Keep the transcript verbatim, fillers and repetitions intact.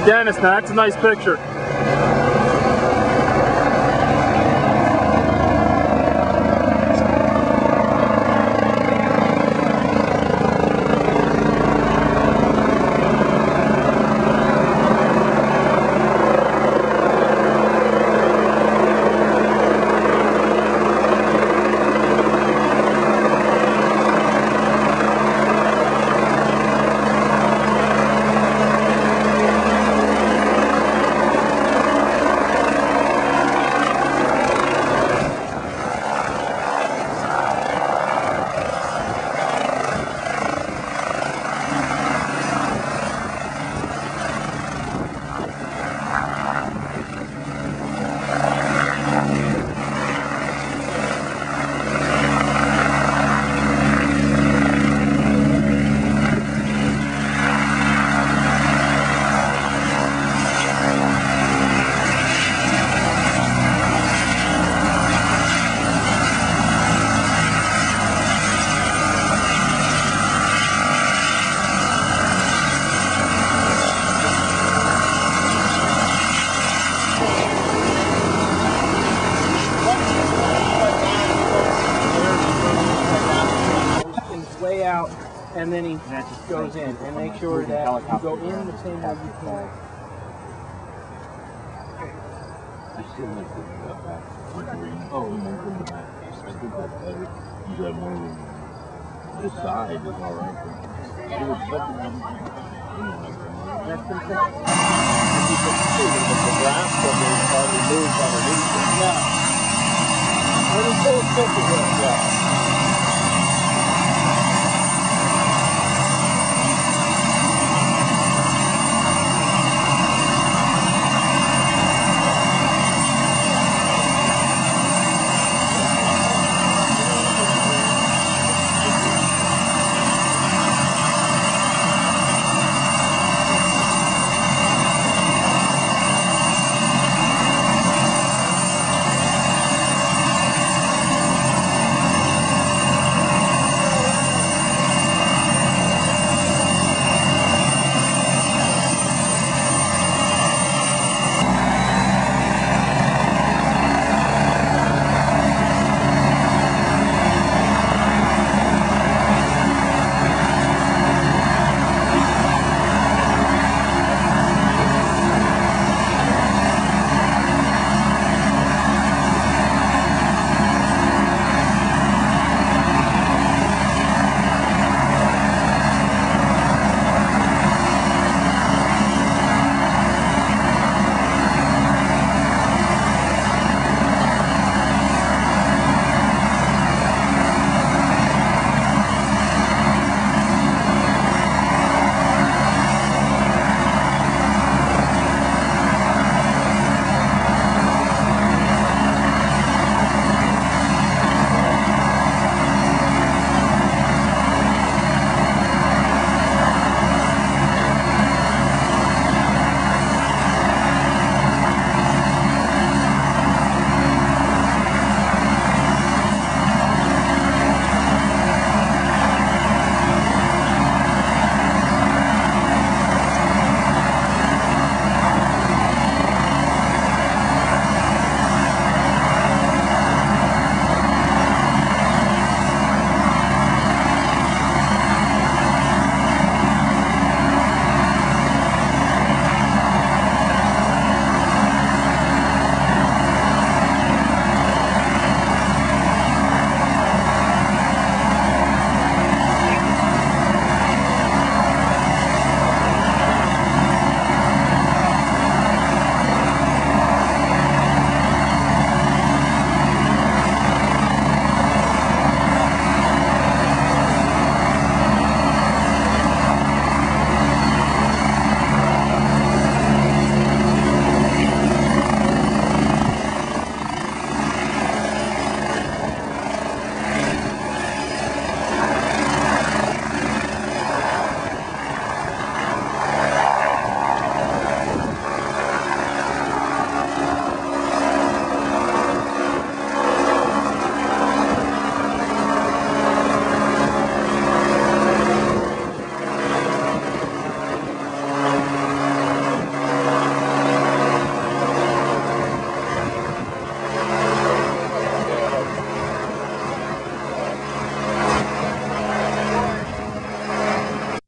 Dennis, now that's a nice picture. Way out, and then he goes in, and make sure that you go in the same way you can. Oh, I think that's better. You got more room. This side is all right. There was something on That's the thing. And you can see that the grass from there is hardly moved underneath it. Yeah. It is so simple. Yeah.